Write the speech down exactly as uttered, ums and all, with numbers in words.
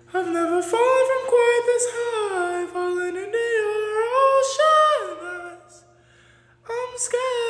I've never fallen from quite this high, falling into your ocean eyes. I'm scared.